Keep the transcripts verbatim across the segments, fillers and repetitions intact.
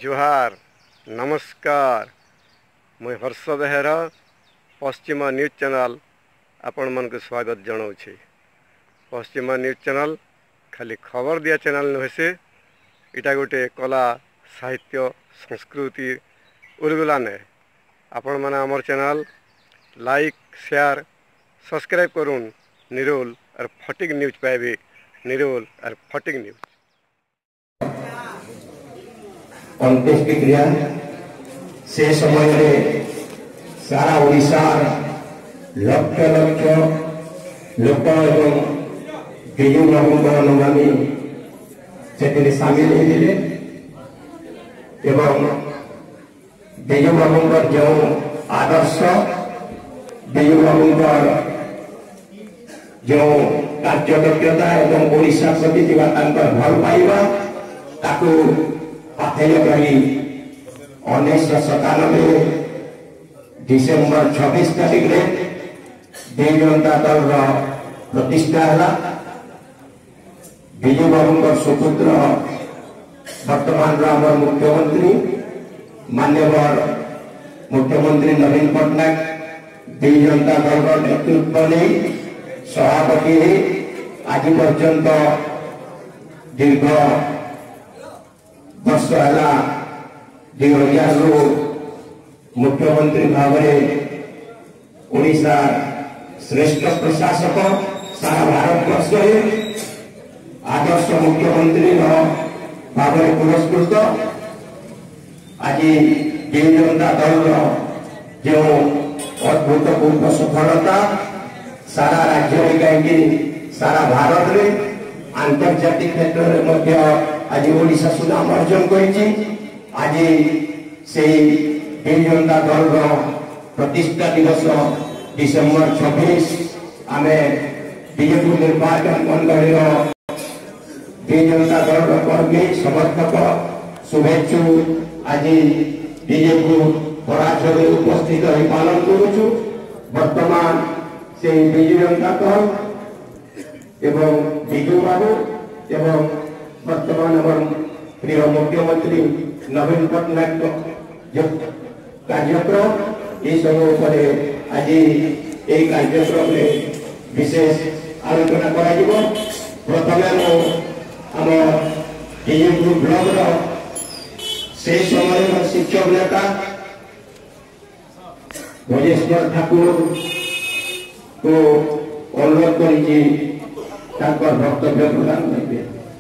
जुहार नमस्कार मुई Harsh Behera Paschim news channel आपण मन को स्वागत जनाऊँगी। पश्चिम न्यूज चैनल खाली खबर दिया चैनल नुहे से इटा गोटे कला साहित्य संस्कृति उर्गुलाने आपण मैंने आमर चैनल लाइक शेयर सब्सक्राइब करूँ निरोल और फटिक न्यूज पाइबे निरोल और फटिक न्यूज अंत्येष्टि क्रिया से समय रे सारा ओडिशा लक्ष लक्ष लोक एवं बिजु बाबू अनुगामी से सामिल होते एवं बिजु बाबू जो आदर्श बिजु बाबू जो कार्यदक्षता एवं ओडिशा प्रति भल पाइबा ताकू उन्नीस सतानबे डिसेम्बर छब्बीस तारीख में बिजु जनता दल प्रतिष्ठा है। बिजु बाबू सुपुत्र वर्तमान मुख्यमंत्री माननीय मुख्यमंत्री नवीन पट्टनायक बिजु जनता दल नेतृत्व नहीं सभापति आज पर्यंत दीर्घ वर्ष है दुई हजार रु मुख्यमंत्री भाव में ओडिशा श्रेष्ठ प्रशासक सारा भारत वर्ष आदर्श मुख्यमंत्री भाव में पुरस्कृत आज बिजु जनता दल जो अभूतपूर्व सफलता सारा राज्य में कहीं सारा भारत में आंतर्जातिक क्षेत्र में आज ओडिशा सुनाम अर्जन करी आज से बिजु जनता दल प्रतिष्ठा दिवस डिसेम्बर छब्बीस आम बीजेपुर निर्वाचन मंडल बिजु जनता दल कर्मी समर्थक शुभेच्छु आज बीजेपुर पराचर उपस्थित हो पालन करुचु। वर्तमान से बिजु जनता दल एवं बिजु बाबू एवं वर्तमान प्रिय मुख्यमंत्री नवीन पट्टनायक जो कार्यक्रम ये सब आज ये कार्यक्रम में विशेष आलोचना करा प्रथम आम बीजेपुर ब्लॉक से समय शिक्षक नेता भजेश्वर ठाकुर को अनुरोध कर वक्तव्य प्रदान करेंगे।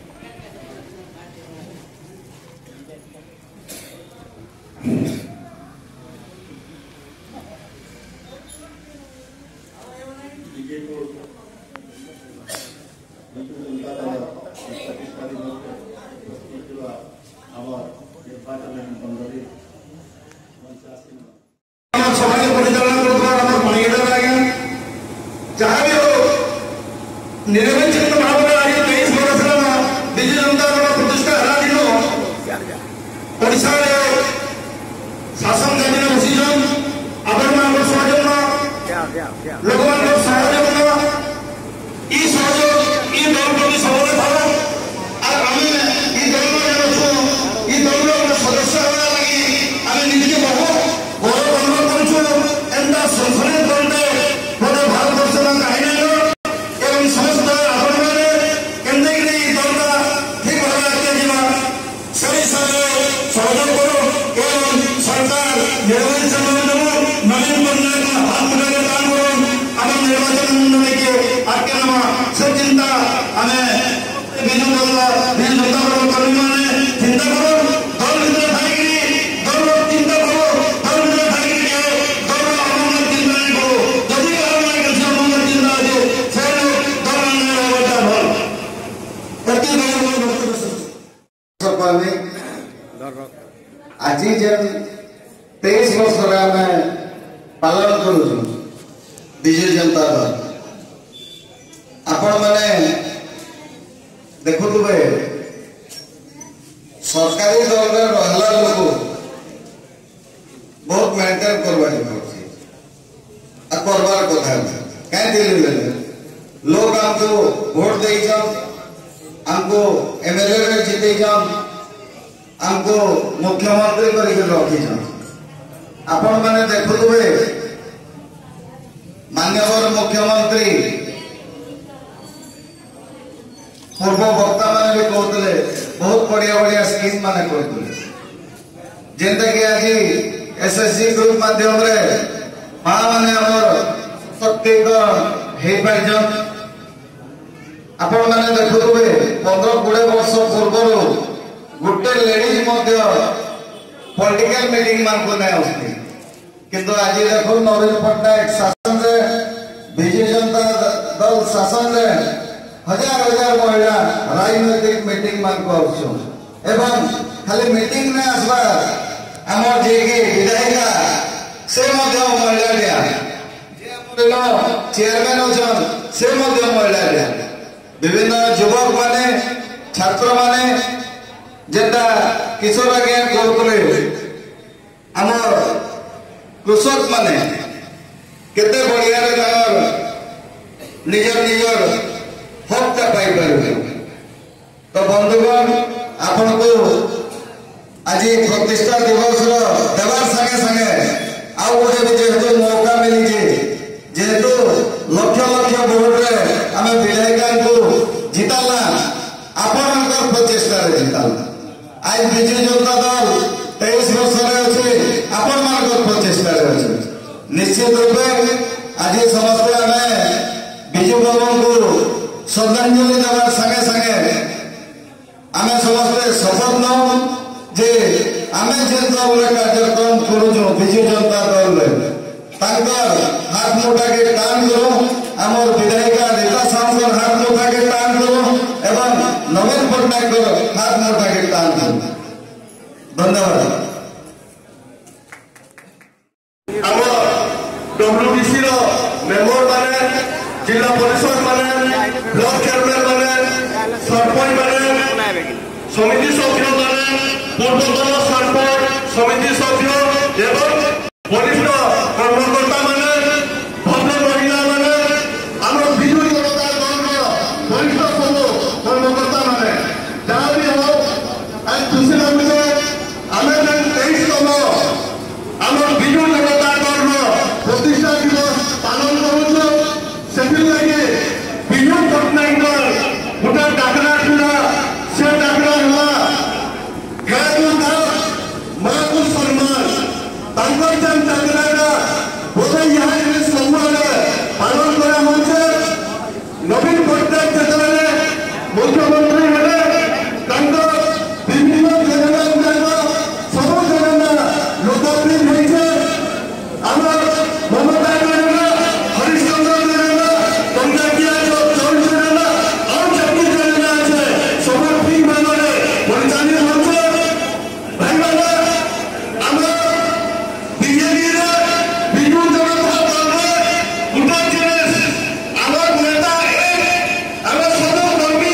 निरवच्छिन्न भाव में आज तेईस वर्ष बिजु जनता दल प्रतिष्ठा है दिन ओडिशा शासन गादी बसी आपण मान सहयोग लोक मान सहयोग ई सहयोग ई दल प्रति सबले थाओ और आम ई दल में ई दल सदस्य होगा लगी आम निजे बहु गौरव अनुभव करूँ एंता संसदीय दल गोटे भारत वर्ष कहीं समस्त आपण मैंने केंद्र दलटा ठीक भाव सही सहयोग करो एवं सरकार निर्वाचन नवीन पट्टनायक हाथ मिलाकर काम करो आम निर्वाचन मंडल के आगे नामा से चिंता आम बिजु दल बिजु जनता दल कर्मी मैंने चिंता करो दल भर खाई दल चिंता करो दल भर खाई दल अमंगल चिंता नहीं करो जदि अमंगल चिंता अच्छे से आज जन तेईस वर्ष पालन करूँ बिजु जनता दल आपण मैंने देखुवे सरकारी दल में रहा लोग बहुत मेंटेन करवार करवार कथा कहीं लोग हमको वोट दे हमको एमएलए में जीते आमको मुख्यमंत्री करके रखी आपण मैंने देखुवे माननीय मुख्यमंत्री पूर्व वक्ता मैंने भी कहते बहुत बढ़िया बढ़िया स्कीम माने कहते जेनता कि आज एसएससी ग्रुप माध्यम रे माँ माने हमर सशक्तिकरण हो पार आपण मैंने देखुवे पंद्रह कोड़े वर्ष पूर्व गोटे लेडीज पॉलिटिकल मीटिंग मान को नहीं आसती किंतु आज देखो नवीन पट्टनायक शासन रे बीजेडी जनता दल शासन रे हजार हजार महिला राजनैतिक मीटिंग मान को एवं खाली मीटिंग में आसवा आमर जे के विधायिका से मध्य महिला लिया जे हमर चेयरमैन अछन से मध्य महिला लिया विभिन्न युवक माने छात्र माने जेटा किशोर ज्ञान करते आमर कृषक माने केते बढ़िया निजर निजर हकटा पाई पारे तो बंधुगण आपण को आज प्रतिष्ठा दिवस देवार संगे संगे आउ गोटे भी जेहेतु मौका मिली जेहेतु लक्ष लक्ष भोट रे आम विधायिका को जिताला आपण प्रचेषा जिताला आज बीजेडी जनता दल तेईस वर्ष अच्छे आपण मान प्रचेषा अच्छे निश्चित रूपे आज समस्ते आम विजु बाबू को श्रद्धांजलि देवार संगे संगे आम समस्ते शपथ नौ जे आम जे दल कार्यक्रम करूँ विजु जनता दल हाथ मुठा के टाण करूँ आमर विधायिका रीता साहब हाथ मुठा के टाण करूँ एवं नवीन पट्टनायक हाथ मुठा के टाण करूँ धन्यवाद डब्ल्यूडीसी मेंबर माने जिला परिषद माने ब्लॉक चेयरमैन माने सरपंच माने समिति सभ्य माने पूर्वतन सरपंच समिति सभ्य एवं वरिष्ठ कर्मकर्ता माने भद्र महिला माने आम विजु जनता दल वरिष्ठ सब कर्मकर्ता माने जहाँ भी हो आज खुशी लगुचे आम तेईस तम आम विजु जनता दल प्रतिष्ठा दिवस पालन करूँ से लगे विजु पट्टनायक गोटे डाकरा था से डाकरा है गाँ को गाँव माँ को सम्मान जेन डाकरा बोधे यहाँ सबुआड़े पालन करा नवीन पट्टनायक जिते मुख्यमंत्री हेले विभिन्न योजना गुड़ाक सब योजना लोकप्रिय होइछे आमर ममता योजना हरिश्चंद्र योजना टंकाकिया चौल योजना और जबकि योजना আছে सब ठीक भाव परिचालित होছে भाई माने आमर बीजेडी विजु जनता दल गोटे जिनिस आमर नेता आम सब कर्मी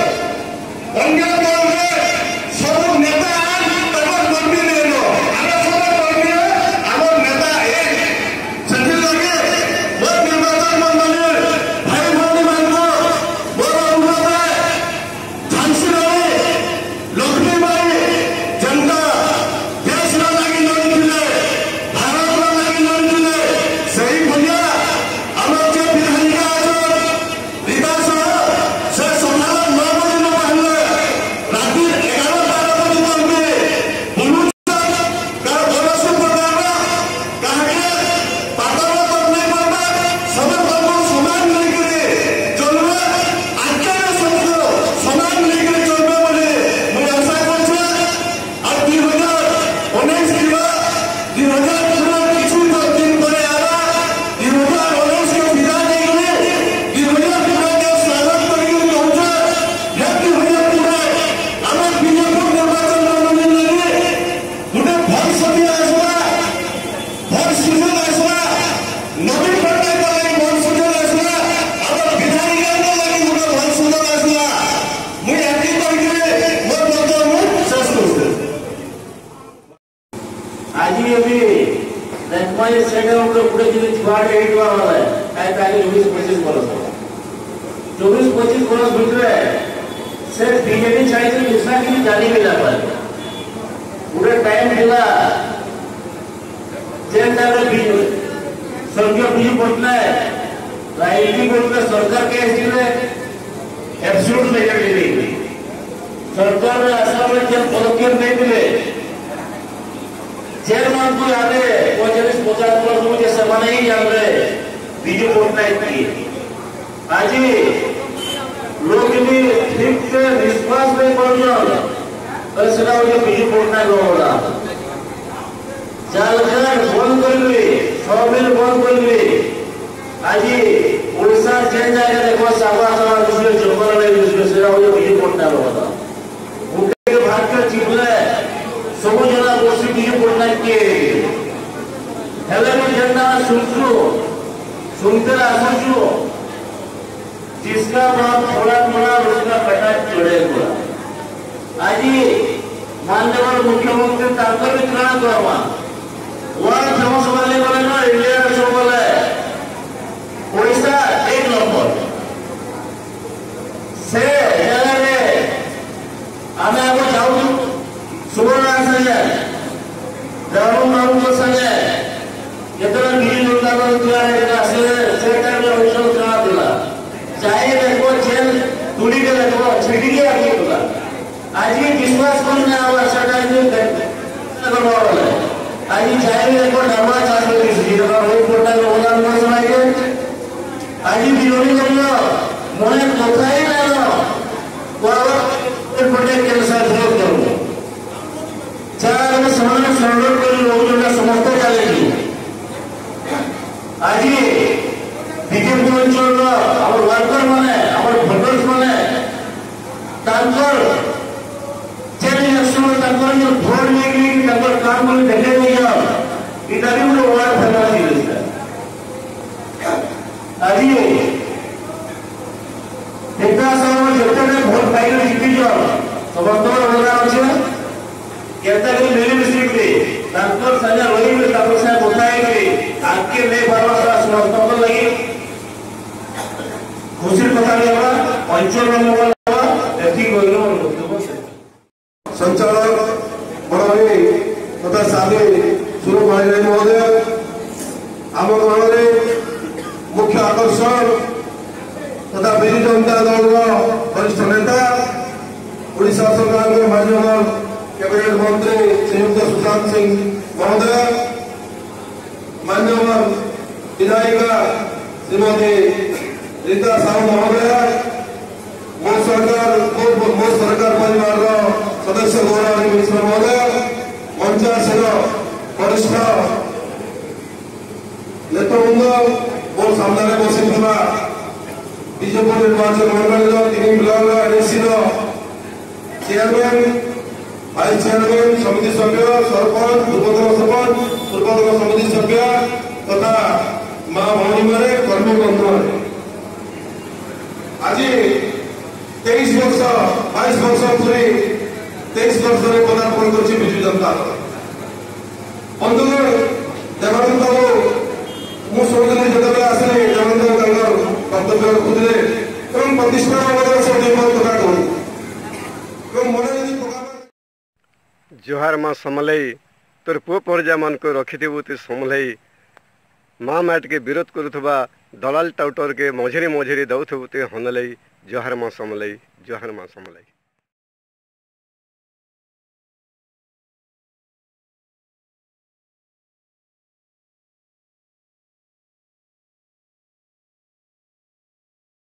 अन्य दल सब नेता कर्मी नहीं आम सब कर्मी आम नेता एक से लगे मोर निर्वाचन मंडल भाई भाई मान मोर अनुरोध झांसी रानी लक्ष्मी बाई जनता देश लगी लड़े भारत लगी लड़े से भैया आम जे विधायिका दिबासा से सकाल नौ बजे न बाहर राति एगार बारह बजे तक बुलू कार बरस पड़ाना कहे पातल तक नहीं पड़ना सब तक समान लेकर चलवे आचार्य सबको समान लेकर चलवे बोले मुझे आशा करछे और दुई हजार उन्नीस दिवा दुई हजार किछु दिन पर आला दुई हजार उन्नीस के विदा नहीं गले दुई हजार पूरा के स्वागत करके कहूँ हे दुई हजार पूरा आम बीजेपुर निर्वाचन मंडल लगे गोटे भल सभी आसवा भल सुजन आसवा नवीन पट्टनायक लगे भल सुजन आसवा आम विधायिका लगे गोटे भल सुजन आसवा मुझे एति करके मोर बच्चा मुझ शेष कर आज भी देखिए सेकेंड गोटे जिन छुआ वाला है चौबीस पच्चीस बरस चौबीस पच्चीस बरस भितर से बीजेडी चाहिए दूसरा कि जानी भी ना पाए पूरे टाइम थिला जेन टाइम स्वर्गीय विजु पट्टनायक राजनीति करते सरकार के आसले एब्सोल्यूट मेजॉरिटी सरकार आसला बेले जेन पदक्षेप नहीं चेयरमैन को याद है पचास पचास वर्ष मुझे समान ही जान रहे विजु पट्टनायक की आज लोग भी ठीक से विश्वास नहीं कर सेटा हो विजु पट्टनायक होगा जालघाट बंद करेंगे छबिल बंद करेंगे आज ओडिशा जेन जगह देखो सावा सावा दूसरे जंगल में दूसरे सेटा हो विजु पट्टनायक होगा मुख्य भाग का चिपले सब जना बसी विजु पट्टनायक के हेले भी जेना सुनछु सुनते आसुछु जिसका बाप थोड़ा थोड़ा उसका बेटा चढ़ेगा आज माननीय मुख्यमंत्री ताकर वितरण करवा वर्ल्ड फेमस वाले बोले ना इंडिया सब बोले ओडिशा एक नंबर से जगह रे आमे आगो जाऊ सुवर्ण संगे जाऊ मारू को संगे केतना बिल उठाकर दिया है से से टाइम में होटल करा दिला चाहे देखो जेल तुड़ी के देखो छिड़ी के आगे होगा आज ये विश्वास करने आवा सटा जो करवा वाला आज चाहे देखो डरवा चाह रही है जो हो कोटा में होना न सुनाइए आज विरोधी करना मोने कथा ही ना ना कोई पटे के साथ विरोध करो चार में समान संरक्षण कर लोग जो समस्त चलेगी आज बीजेपी अंचल आम वर्कर माने आम भोटर्स माने तांकर जेन इलेक्शन तांकर जो भोट लेगी तांकर काम को देखे नहीं जा इधर भी वो वार्ड फेमस है आज एकता समय जते ने भोट पाइले जीती जा समस्त होगा আছে केता के मिली मिश्री के तांकर सजा रही में तांकर से बताएगी आके ले भरोसा समस्त को लगी खुशी कथा लेवा अंचल लेवा एथि गइलो संचालक बड़ाई तथा साधे शुरू मारे महोदय आम गणरे मुख्य आकर्षण तथा बिजु जनता दल वरिष्ठ नेता ओडिशा सरकार के माननीय कैबिनेट मंत्री श्रीयुक्त सुशांत सिंह महोदय माननीय विधायिका श्रीमती रीता साहू महोदय मो सरकार मो सरकार परिवार सदस्य गौरव मिश्र महोदय मंचासीन वरिष्ठ नेतृवृंद मोर सामने बसी बीजेपुर निर्वाचन मंडल तीन block NSC chairman vice chairman समिति सभ्य सरपंच पूर्वतन सरपंच पूर्वतन समिति सभ्य तथा माँ भौणी माने कर्मी बंधु आज तेईस वर्ष बाईस वर्ष पूरी तेईस वर्ष पदार्पण कर विजु जनता बंधुगण देवानंद बाबू मुझे जो आसने देवानंद कर्तव्य रखुले प्रतिष्ठा से कथा कहूँ मन जुहार माँ समलई तोर पुओ परजा मान को रखिथबु तु समलई माँ मैट के विरोध करुवा दलाल टाउटर के मझिरी मझिरी दौथबु तु हनलई जुहार माँ समलई जुहार माँ समलई।